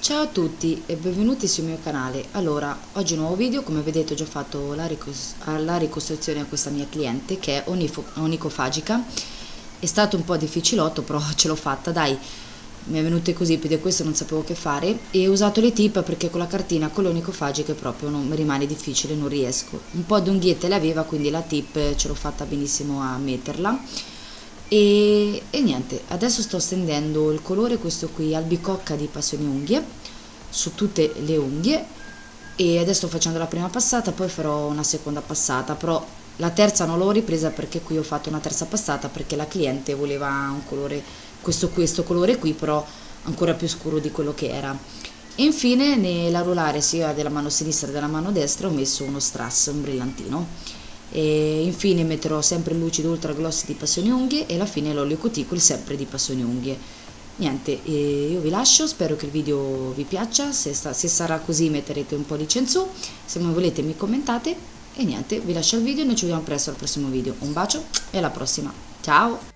Ciao a tutti e benvenuti sul mio canale. Allora, oggi un nuovo video. Come vedete ho già fatto la ricostruzione a questa mia cliente che è onicofagica. È stato un po' difficilotto, però ce l'ho fatta, dai. Mi è venute così, più di questo non sapevo che fare, e ho usato le tip perché con la cartina con le onicofagiche proprio non mi rimane difficile, non riesco. Un po' di unghiette le aveva, quindi la tip ce l'ho fatta benissimo a metterla. E niente, adesso sto stendendo il colore, questo qui albicocca di Passione Unghie, su tutte le unghie, e adesso sto facendo la prima passata, poi farò una seconda passata, però la terza non l'ho ripresa perché qui ho fatto una terza passata perché la cliente voleva un colore, questo colore qui, però ancora più scuro di quello che era. E infine nell'anulare sia della mano sinistra che della mano destra ho messo uno strass, un brillantino. E infine metterò sempre il lucido ultra gloss di Passione Unghie e alla fine l'olio cuticoli sempre di Passione Unghie. Niente, io vi lascio, spero che il video vi piaccia, se sarà così metterete un pollice in su, se non volete mi commentate e niente, vi lascio il video e noi ci vediamo presto al prossimo video. Un bacio e alla prossima, ciao!